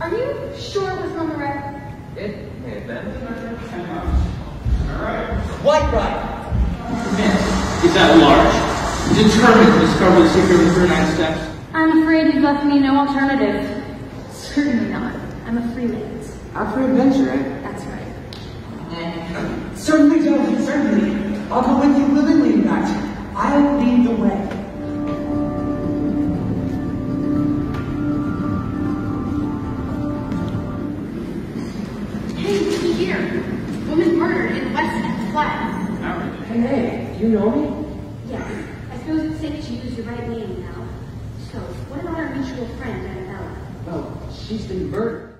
Are you sure it was on the record? It may have been. Alright. White right. Is that large? Determined to discover the secret of the 39 steps? I'm afraid you've left me no alternative. Certainly not. I'm a freelance. Out for adventure, eh? That's right. Certainly, Josie, certainly. I'll go with you willingly in that. I'll lead the way. Hey, looky here. Woman murdered in West End Flat. Hey, do you know me? Yes. I suppose it's safe to use your right name now. So, what about our mutual friend, Annabella? Well, she's been murdered.